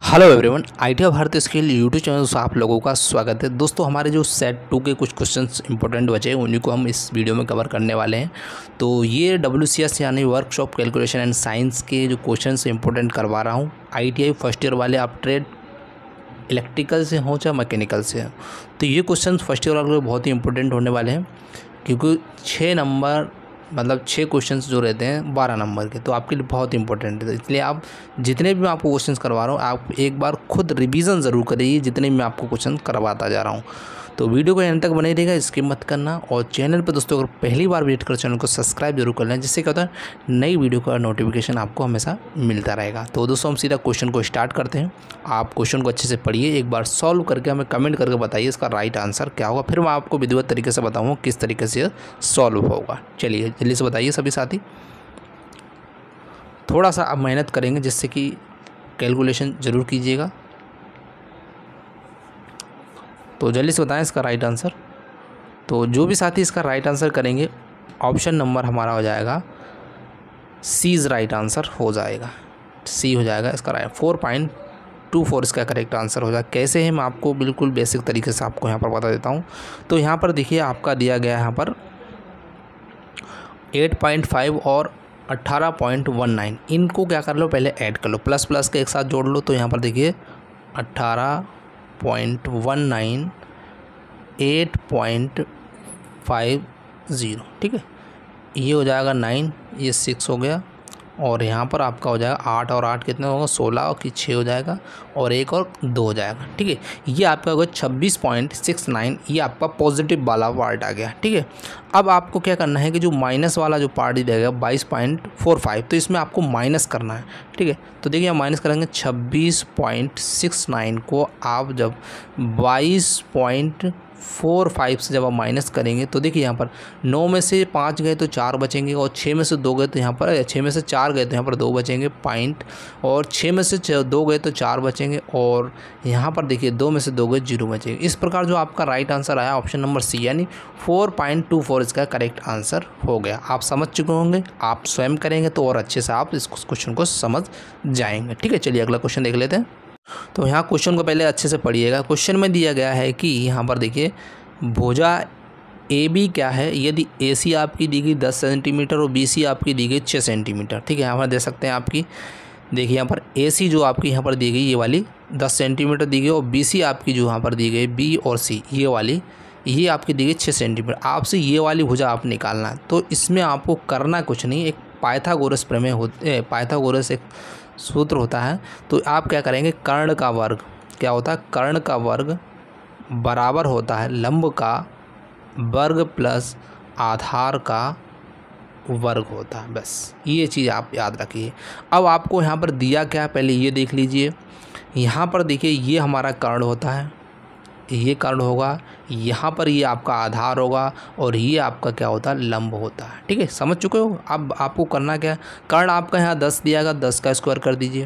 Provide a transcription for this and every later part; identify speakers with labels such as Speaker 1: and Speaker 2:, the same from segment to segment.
Speaker 1: Hello everyone, IT Bharatiya skill YouTube channel से आप लोगों का स्वागत है। दोस्तों, हमारे जो सेट 2 के कुछ क्वेश्चंस इंपॉर्टेंट बचे हैं उन्हीं को हम इस वीडियो में कवर करने वाले हैं। तो ये WCS यानी वर्कशॉप कैलकुलेशन एंड साइंस के जो क्वेश्चंस इंपॉर्टेंट करवा रहा हूँ। ITI फर्स्ट ईयर वाले, आप ट्रेड इलेक्ट्रिकल से हो चाहे मैकेनिकल से हो, तो ये क्वेश्चन फर्स्ट ईयर वाले बहुत ही इंपॉर्टेंट होने वाले हैं, क्योंकि 6 नंबर मतलब 6 क्वेश्चंस जो रहते हैं 12 नंबर के, तो आपके लिए बहुत इंपॉर्टेंट है। इसलिए आप जितने भी मैं आपको क्वेश्चंस करवा रहा हूँ, आप एक बार खुद रिवीजन ज़रूर करिए जितने भी मैं आपको क्वेश्चन करवाता जा रहा हूँ। तो वीडियो को एंड तक बने रहेगा, स्किप मत करना। और चैनल पर दोस्तों अगर पहली बार विजिट कर चैनल को सब्सक्राइब जरूर कर लें, जिससे क्या होता है नई वीडियो का नोटिफिकेशन आपको हमेशा मिलता रहेगा। तो दोस्तों हम सीधा क्वेश्चन को स्टार्ट करते हैं। आप क्वेश्चन को अच्छे से पढ़िए, एक बार सॉल्व करके हमें कमेंट करके बताइए इसका राइट आंसर क्या होगा, फिर मैं आपको विधिवत तरीके से बताऊँगा किस तरीके से सॉल्व होगा। चलिए जल्दी से बताइए सभी साथी। थोड़ा सा आप मेहनत करेंगे जिससे कि कैलकुलेशन ज़रूर कीजिएगा। तो जल्दी से बताएं इसका राइट आंसर। तो जो भी साथी इसका राइट आंसर करेंगे, ऑप्शन नंबर हमारा हो जाएगा सी इज़ राइट आंसर हो जाएगा। सी हो जाएगा इसका राइट। 4.24 इसका करेक्ट आंसर हो जाएगा। कैसे है मैं आपको बिल्कुल बेसिक तरीके से आपको यहाँ पर बता देता हूँ। तो यहाँ पर देखिए आपका दिया गया है यहाँ पर 8.5 और 18.19, इनको क्या कर लो पहले ऐड कर लो, प्लस प्लस के एक साथ जोड़ लो। तो यहाँ पर देखिए 18.19 8.50, ठीक है, ये हो जाएगा 9, ये 6 हो गया, और यहाँ पर आपका हो जाएगा 8 और 8 कितना होगा 16, और कि 6 हो जाएगा, और 1 और 2 हो जाएगा, ठीक है। ये आपका होगा 26.69, ये आपका पॉजिटिव वाला पार्ट आ गया, ठीक है। अब आपको क्या करना है कि जो माइनस वाला जो पार्ट ही रहेगा 22.45, तो इसमें आपको माइनस करना है, ठीक है। तो देखिए हम माइनस करेंगे 26.69 को आप जब 22.45 से जब आप माइनस करेंगे, तो देखिए यहाँ पर 9 में से 5 गए तो 4 बचेंगे, और 6 में से 2 गए तो यहाँ पर 6 में से 4 गए तो यहाँ पर 2 बचेंगे पॉइंट, और 6 में से 2 गए तो 4 बचेंगे, और यहाँ पर देखिए 2 में से 2 गए 0 बचेंगे। इस प्रकार जो आपका राइट आंसर आया ऑप्शन नंबर सी यानी 4.24 इसका करेक्ट आंसर हो गया। आप समझ चुके होंगे, आप स्वयं करेंगे तो और अच्छे से आप इस क्वेश्चन को समझ जाएंगे, ठीक है। चलिए अगला क्वेश्चन देख लेते हैं। तो यहाँ क्वेश्चन को पहले अच्छे से पढ़िएगा। क्वेश्चन में दिया गया है कि यहाँ पर देखिए भुजा AB क्या है, यदि AC आपकी दी गई 10 सेंटीमीटर और BC आपकी दी गई 6 सेंटीमीटर, ठीक है। यहाँ पर दे सकते हैं आपकी, देखिए यहाँ पर AC जो आपकी यहाँ पर दी गई ये वाली 10 सेंटीमीटर दी गई, और BC आपकी जो यहाँ पर दी गई B और C ये वाली, ये आपकी दी गई 6 सेंटीमीटर। आपसे ये वाली भुजा आप निकालना है। तो इसमें आपको करना कुछ नहीं, एक पाइथागोरस प्रमेय होते, पाइथागोरस एक सूत्र होता है। तो आप क्या करेंगे, कर्ण का वर्ग क्या होता है, कर्ण का वर्ग बराबर होता है लंब का वर्ग प्लस आधार का वर्ग होता है। बस ये चीज़ आप याद रखिए। अब आपको यहाँ पर दिया क्या है पहले ये देख लीजिए। यहाँ पर देखिए ये हमारा कर्ण होता है, ये कर्ण होगा, यहाँ पर ये आपका आधार होगा, और ये आपका क्या होता है लंब होता है, ठीक है। समझ चुके हो। अब आपको करना क्या है, कर्ण आपका यहाँ 10 दिया गया, 10 का स्क्वायर कर दीजिए।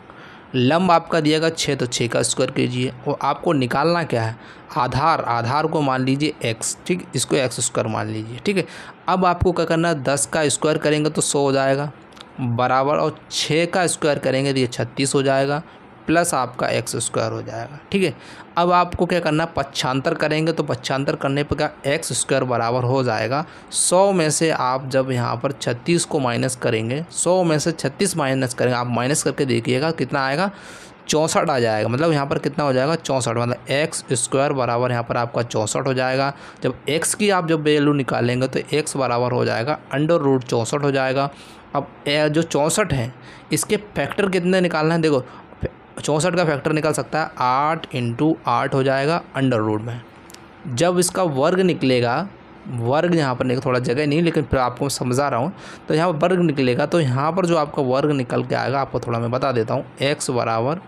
Speaker 1: लंब आपका दिएगा 6, तो 6 का स्क्वायर कीजिए। और आपको निकालना क्या है, आधार, आधार को मान लीजिए x, ठीक, इसको x स्क्वायर मान लीजिए, ठीक है। अब आपको क्या करना है, 10 का स्क्वायर करेंगे तो 100 हो जाएगा बराबर, और 6 का स्क्वायर करेंगे तो ये 36 हो जाएगा, प्लस आपका x स्क्वायर हो जाएगा, ठीक है। अब आपको क्या करना है, पक्षांतर करेंगे, तो पक्षांतर करने पर क्या x स्क्वायर बराबर हो जाएगा 100 में से आप जब यहाँ पर 36 को माइनस करेंगे, 100 में से 36 माइनस करेंगे, आप माइनस करके देखिएगा कितना आएगा, 64 आ जाएगा। मतलब यहाँ पर कितना हो जाएगा 64, मतलब x स्क्वायर बराबर यहाँ पर आपका 64 हो जाएगा। जब x की आप जब वैल्यू निकालेंगे तो x बराबर हो जाएगा √64 हो जाएगा। अब जो 64 है इसके फैक्टर कितने निकालना है, देखो 64 का फैक्टर निकल सकता है 8 × 8 हो जाएगा √ में। जब इसका वर्ग निकलेगा, वर्ग यहाँ पर थोड़ा जगह नहीं, लेकिन फिर आपको समझा रहा हूँ, तो यहाँ पर वर्ग निकलेगा, तो यहाँ पर जो आपका वर्ग निकल के आएगा आपको थोड़ा मैं बता देता हूँ, x बराबर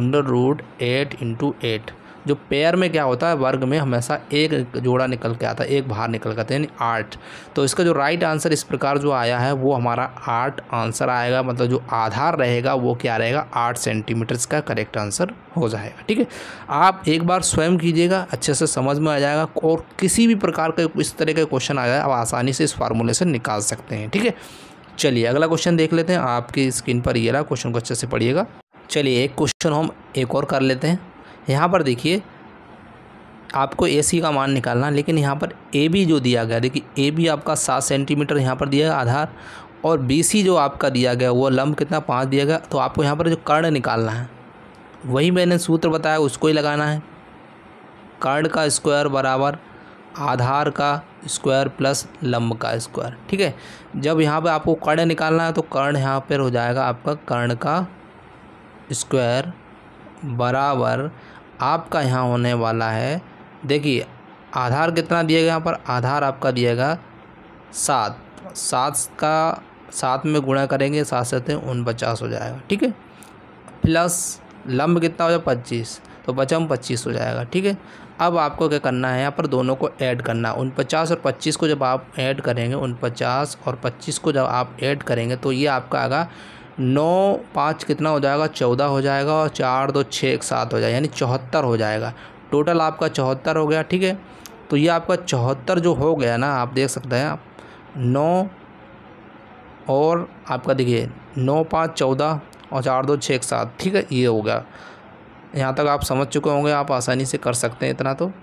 Speaker 1: √8 × 8। जो पेयर में क्या होता है, वर्ग में हमेशा एक जोड़ा निकल के आता है, एक बाहर निकल के आता है, यानी 8। तो इसका जो राइट आंसर इस प्रकार जो आया है वो हमारा 8 आंसर आएगा। मतलब जो आधार रहेगा वो क्या रहेगा, 8 सेंटीमीटर का करेक्ट आंसर हो जाएगा, ठीक है। आप एक बार स्वयं कीजिएगा, अच्छे से समझ में आ जाएगा, और किसी भी प्रकार का इस तरह का क्वेश्चन आ जाए आप आसानी से इस फार्मूले से निकाल सकते हैं, ठीक है। चलिए अगला क्वेश्चन देख लेते हैं। आपकी स्क्रीन पर ये रहा, क्वेश्चन को अच्छे से पढ़िएगा। चलिए एक क्वेश्चन हम एक और कर लेते हैं। यहाँ पर देखिए आपको AC का मान निकालना, लेकिन यहाँ पर AB जो दिया गया, देखिए AB आपका 7 सेंटीमीटर यहाँ पर दिया है आधार, और BC जो आपका दिया गया वो लंब कितना 5 दिया गया। तो आपको यहाँ पर जो कर्ण निकालना है वही मैंने सूत्र बताया उसको ही लगाना है। कर्ण का स्क्वायर बराबर आधार का स्क्वायर प्लस लंब का स्क्वायर। ठीक है, जब यहाँ पे आपको कर्ण निकालना है तो कर्ण यहाँ पर हो जाएगा आपका कर्ण का स्क्वायर बराबर आपका यहाँ होने वाला है, देखिए आधार कितना दिया गया, यहाँ पर आधार आपका दिएगा 7, 7 का 7 में गुणा करेंगे 7 से 49 हो जाएगा। ठीक है, प्लस लंब कितना हो जाएगा 25, तो बचम 25 हो जाएगा। ठीक है, अब आपको क्या करना है, यहाँ पर दोनों को ऐड करना है। 49 और 25 को जब आप ऐड करेंगे, 49 और 25 को जब आप ऐड करेंगे तो ये आपका आएगा 9 5 कितना हो जाएगा 14 हो जाएगा, और 4 2 6 1 7 हो जाएगा, यानी 74 हो जाएगा। टोटल आपका 74 हो गया। ठीक है, तो ये आपका 74 जो हो गया ना, आप देख सकते हैं आप 9 और आपका देखिए 9 5 14 और 4 2 6 1 7। ठीक है, ये हो गया। यहाँ तक आप समझ चुके होंगे, आप आसानी से कर सकते हैं इतना तो।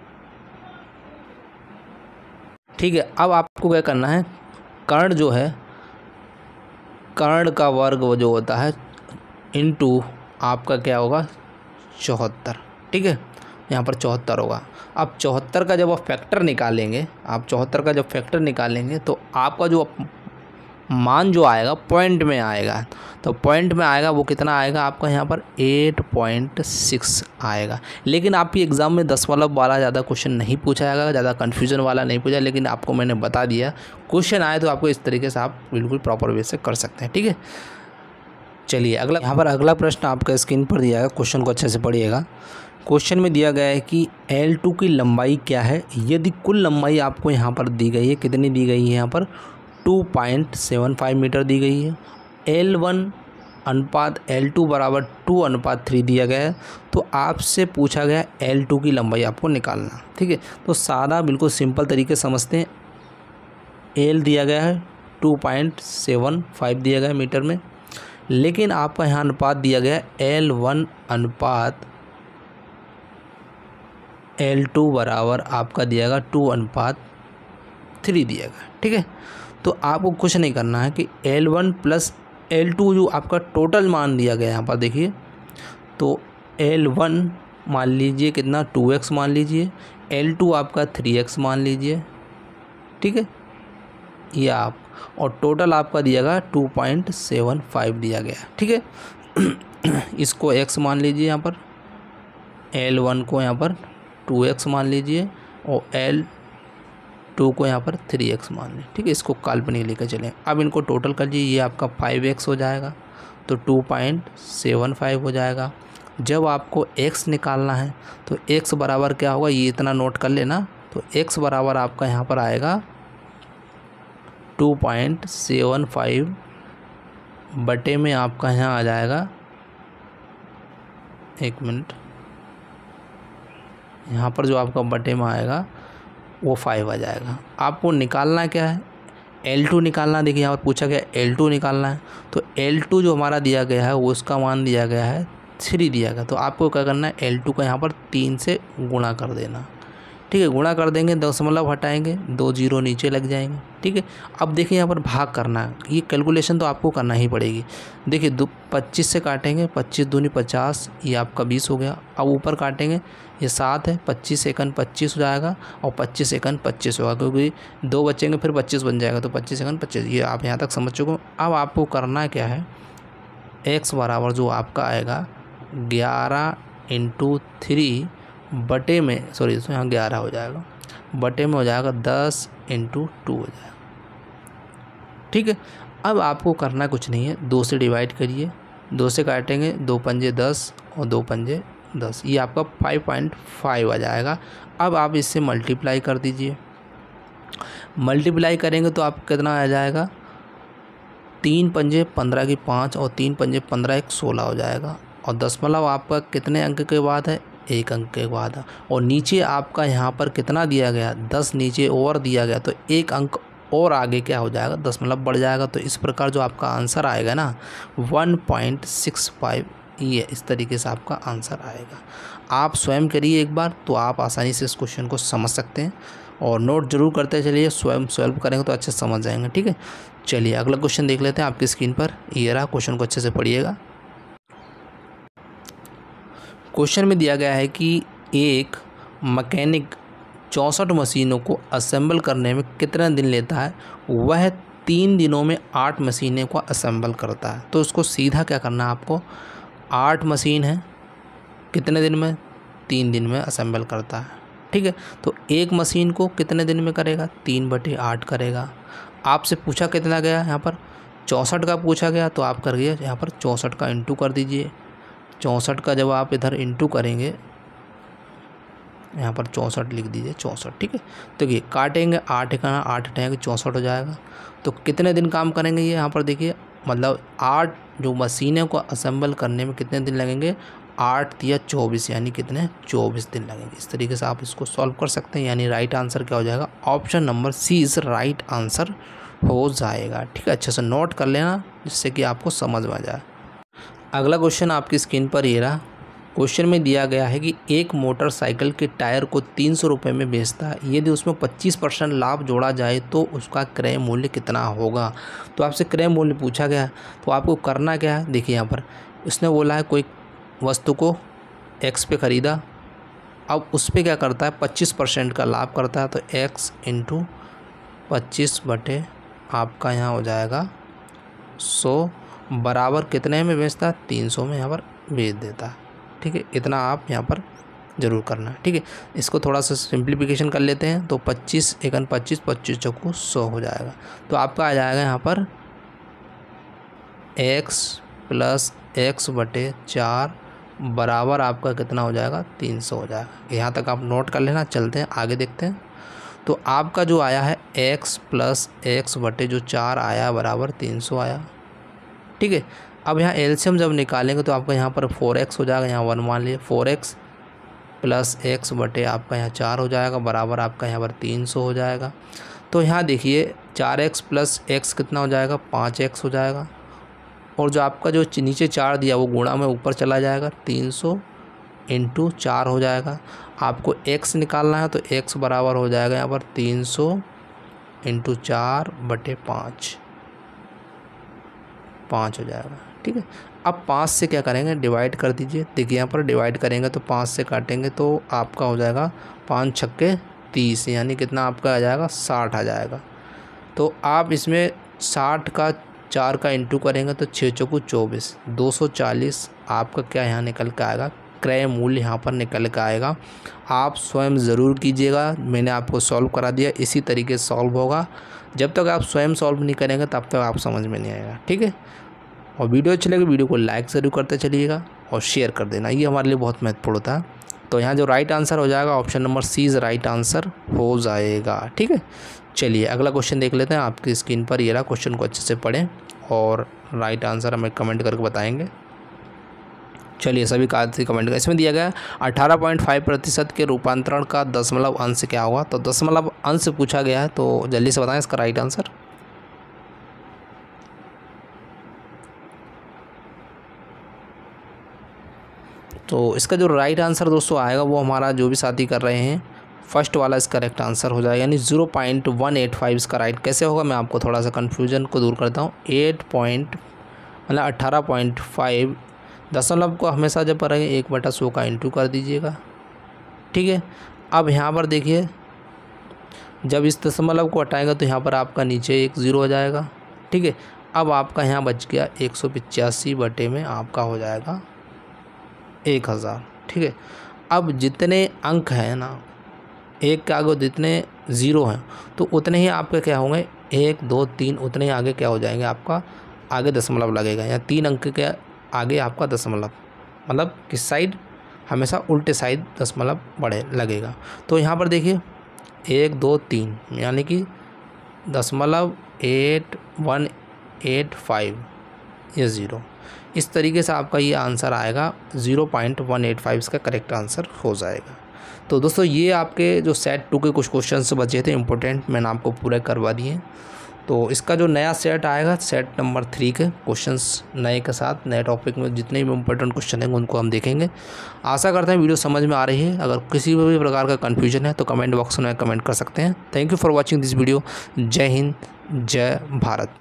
Speaker 1: ठीक है, अब आपको क्या करना है, कर्ण जो है कर्ण का वर्ग वो जो होता है इनटू आपका क्या होगा 74। ठीक है, यहाँ पर 74 होगा। अब 74 का जब आप फैक्टर निकालेंगे, आप 74 का जब फैक्टर निकालेंगे तो आपका जो मान जो आएगा पॉइंट में आएगा, तो पॉइंट में आएगा वो कितना आएगा आपका यहाँ पर 8.6 आएगा। लेकिन आपके एग्ज़ाम में 10 वाला ज़्यादा क्वेश्चन नहीं पूछा जाएगा, ज़्यादा कन्फ्यूजन वाला नहीं पूछा, लेकिन आपको मैंने बता दिया क्वेश्चन आए तो आपको इस तरीके से आप बिल्कुल प्रॉपर वे से कर सकते हैं। ठीक है, चलिए अगला, यहाँ पर अगला प्रश्न आपका स्क्रीन पर दिया है, क्वेश्चन को अच्छे से पढ़िएगा। क्वेश्चन में दिया गया है कि L2 की लंबाई क्या है यदि कुल लंबाई आपको यहाँ पर दी गई है, कितनी दी गई है, यहाँ पर 2.75 मीटर दी गई है। L1 अनुपात L2 बराबर 2:3 दिया गया है। तो आपसे पूछा गया L2 की लंबाई आपको निकालना। ठीक है, तो सादा बिल्कुल सिंपल तरीके समझते हैं। L दिया गया है 2.75 दिया गया है मीटर में, लेकिन आपका यहाँ अनुपात दिया गया है L1 अनुपात L2 बराबर आपका दिया गया 2:3 दिया गया। ठीक है, तो आपको कुछ नहीं करना है कि L1 प्लस L2 जो आपका टोटल मान दिया गया यहाँ पर देखिए, तो L1 मान लीजिए कितना 2x मान लीजिए, L2 आपका 3x मान लीजिए। ठीक है, ये आप, और टोटल आपका दिया गया 2.75 दिया गया। ठीक है, इसको x मान लीजिए, यहाँ पर L1 को यहाँ पर 2x मान लीजिए और L2 को यहाँ पर 3x मान लीजिए। ठीक है, इसको काल्पनिक लेकर चलें। अब इनको टोटल कर लीजिए, ये आपका 5x हो जाएगा, तो 2.75 हो जाएगा। जब आपको x निकालना है तो x बराबर क्या होगा, ये इतना नोट कर लेना, तो x बराबर आपका यहाँ पर आएगा 2.75 बटे में आपका यहाँ आ जाएगा, एक मिनट, यहाँ पर जो आपका बटे में आएगा वो 5 आ जाएगा। आपको निकालना क्या है, L2 निकालना। देखिए यहाँ पर पूछा गया L2 निकालना है, तो L2 जो हमारा दिया गया है वो उसका मान दिया गया है 3 दिया गया। तो आपको क्या करना है, L2 का यहाँ पर 3 से गुणा कर देना। ठीक है, गुणा कर देंगे, दशमलव हटाएंगे, 2 0 नीचे लग जाएंगे। ठीक है, अब देखिए यहाँ पर भाग करना है, ये कैलकुलेशन तो आपको करना ही पड़ेगी। देखिए 25 से काटेंगे, 25 दूनी 50, ये आपका 20 हो गया। अब ऊपर काटेंगे, ये 7 है, 25 सेकंड 25 हो जाएगा, और 25 सेकंड 25 होगा, क्योंकि 2 बचेंगे फिर 25 बन जाएगा, तो 25 सेकंड 25। ये आप यहाँ तक समझ चुके हो। अब आपको करना क्या है, x बराबर जो आपका आएगा 11 × 3 बटे में, सॉरी यहाँ 11 हो जाएगा, बटे में हो जाएगा 10 × 2 हो जाएगा। ठीक है, अब आपको करना कुछ नहीं है, 2 से डिवाइड करिए, 2 से काटेंगे, 2 पंजे 10 और 2 पंजे 10, ये आपका 5.5 आ जाएगा। अब आप इससे मल्टीप्लाई कर दीजिए, मल्टीप्लाई करेंगे तो आप कितना आ जाएगा, 3 पंजे 15 की 5 और 3 पंजे 15 1 16 हो जाएगा। और दशमलव आपका कितने अंक के बाद है, 1 अंक के बाद है। और नीचे आपका यहाँ पर कितना दिया गया, 10 नीचे और दिया गया, तो 1 अंक और आगे क्या हो जाएगा, दशमलव बढ़ जाएगा। तो इस प्रकार जो आपका आंसर आएगा ना 1.65 ये इस तरीके से आपका आंसर आएगा। आप स्वयं करिए एक बार तो आप आसानी से इस क्वेश्चन को समझ सकते हैं, और नोट जरूर करते चलिए, स्वयं सॉल्व करेंगे तो अच्छे से समझ जाएंगे। ठीक है, चलिए अगला क्वेश्चन देख लेते हैं आपकी स्क्रीन पर। ये रहा, क्वेश्चन को अच्छे से पढ़िएगा। क्वेश्चन में दिया गया है कि एक मैकेनिक 64 मशीनों को असेंबल करने में कितना दिन लेता है। वह 3 दिनों में 8 मशीनें को असेंबल करता है। तो उसको सीधा क्या करना है आपको, 8 मशीन है, कितने दिन में, 3 दिन में असेंबल करता है। ठीक है, तो एक मशीन को कितने दिन में करेगा, 3/8 करेगा। आपसे पूछा कितना गया, यहाँ पर 64 का पूछा गया, तो आप करिए यहाँ पर 64 का इंटू कर दीजिए। 64 का जब आप इधर इंटू करेंगे, यहाँ पर 64 लिख दीजिए, 64। ठीक है, तो ये काटेंगे, 8 का 8 हटाएंगे, 64 हो जाएगा। तो कितने दिन काम करेंगे ये, यहाँ पर देखिए, मतलब 8 जो मशीनें को असेंबल करने में कितने दिन लगेंगे, 8 या 24, यानी कितने, 24 दिन लगेंगे। इस तरीके से आप इसको सॉल्व कर सकते हैं, यानी राइट आंसर क्या हो जाएगा, option number C is right answer हो जाएगा। ठीक है, अच्छे से नोट कर लेना जिससे कि आपको समझ में आ जाए। अगला क्वेश्चन आपकी स्क्रीन पर ये रहा। क्वेश्चन में दिया गया है कि एक मोटरसाइकिल के टायर को 300 रुपये में बेचता है। यदि उसमें 25% लाभ जोड़ा जाए तो उसका क्रय मूल्य कितना होगा। तो आपसे क्रय मूल्य पूछा गया है, तो आपको करना क्या है, देखिए यहाँ पर उसने बोला है कोई वस्तु को x पे ख़रीदा, अब उस पर क्या करता है, 25% का लाभ करता है। तो x इंटू 25 बटे आपका यहाँ हो जाएगा 100 बराबर कितने में बेचता है, 300 में यहाँ पर बेच देता है। ठीक है, इतना आप यहाँ पर ज़रूर करना है। ठीक है, इसको थोड़ा सा सिंप्लीफिकेशन कर लेते हैं। तो 25 एकन 25, 25 चौको 100 हो जाएगा। तो आपका आ जाएगा यहाँ पर x प्लस x बटे 4 बराबर आपका कितना हो जाएगा, 300 हो जाएगा। यहाँ तक आप नोट कर लेना। चलते हैं आगे देखते हैं। तो आपका जो आया है x प्लस x बटे जो 4 आया बराबर 300 आया। ठीक है, अब यहाँ एलसीएम जब निकालेंगे तो आपका यहाँ पर 4x हो जाएगा, यहाँ 1 मान लिए, 4x प्लस x बटे आपका यहाँ 4 हो जाएगा बराबर आपका यहाँ पर 300 हो जाएगा। तो यहाँ देखिए 4x प्लस x कितना हो जाएगा, 5x हो जाएगा। और जो आपका जो नीचे 4 दिया वो गुणा में ऊपर चला जाएगा, 300 इंटू 4 हो जाएगा। आपको x निकालना है तो x बराबर हो जाएगा यहाँ पर 300 इंटू 4 बटे 5 हो जाएगा। ठीक है, अब 5 से क्या करेंगे, डिवाइड कर दीजिए। देखिए यहाँ पर डिवाइड करेंगे तो 5 से काटेंगे तो आपका हो जाएगा 5 छक्के 30, यानी कितना आपका आ जाएगा, 60 आ जाएगा। तो आप इसमें 60 का 4 का इंटू करेंगे तो 6 चौको 24, 240 आपका क्या यहाँ निकल के आएगा, क्रय मूल्य यहाँ पर निकल के आएगा। आप स्वयं ज़रूर कीजिएगा, मैंने आपको सॉल्व करा दिया, इसी तरीके से सॉल्व होगा। जब तक आप स्वयं सॉल्व नहीं करेंगे तब तक आप समझ में नहीं आएगा। ठीक है, और वीडियो अच्छी लगे वीडियो को लाइक ज़रूर करते चलिएगा और शेयर कर देना, ये हमारे लिए बहुत महत्वपूर्ण होता है। तो यहाँ जो राइट आंसर हो जाएगा option number C is right answer हो जाएगा। ठीक है, चलिए अगला क्वेश्चन देख लेते हैं। आपकी स्क्रीन पर ये रहा, क्वेश्चन को अच्छे से पढ़ें और राइट आंसर हमें कमेंट करके बताएंगे। चलिए सभी का कमेंट करें। इसमें दिया गया 18.5% के रूपांतरण का दशमलव अंश क्या होगा। तो दशमलव अंश पूछा गया है, तो जल्दी से बताएं इसका राइट आंसर। तो इसका जो राइट आंसर दोस्तों आएगा वो हमारा जो भी साथी कर रहे हैं फर्स्ट वाला इसका करेक्ट आंसर हो जाएगा, यानी 0.185 इसका राइट। कैसे होगा मैं आपको थोड़ा सा कन्फ्यूजन को दूर करता हूँ। 18.5 दशमलव को हमेशा जब करेंगे 1/100 का इंटू कर दीजिएगा। ठीक है, अब यहाँ पर देखिए जब इस दशमलव को हटाएंगे तो यहाँ पर आपका नीचे एक 0 हो जाएगा। ठीक है, अब आपका यहाँ बच गया 185 बटे में आपका हो जाएगा 1000। ठीक है, अब जितने अंक हैं ना, एक के आगे जितने 0 हैं तो उतने ही आपके क्या होंगे, 1 2 3 उतने ही आगे क्या हो जाएंगे, आपका आगे दशमलव लगेगा। या 3 अंक के आगे आपका दशमलव, मतलब किस साइड, हमेशा उल्टे साइड दशमलव बढ़े लगेगा। तो यहाँ पर देखिए 1 2 3 यानी कि दशमलव 8185 ये 0, इस तरीके से आपका ये आंसर आएगा। 0.185 इसका करेक्ट आंसर हो जाएगा। तो दोस्तों ये आपके जो सेट 2 के कुछ क्वेश्चन बचे थे इंपॉर्टेंट, मैंने आपको पूरे करवा दिए। तो इसका जो नया सेट आएगा, सेट नंबर 3 के क्वेश्चंस नए के साथ, नए टॉपिक में जितने भी इंपॉर्टेंट क्वेश्चन हैं उनको हम देखेंगे। आशा करते हैं वीडियो समझ में आ रही है। अगर किसी भी प्रकार का कन्फ्यूजन है तो कमेंट बॉक्स में कमेंट कर सकते हैं। Thank you for watching this video. जय हिंद, जय भारत।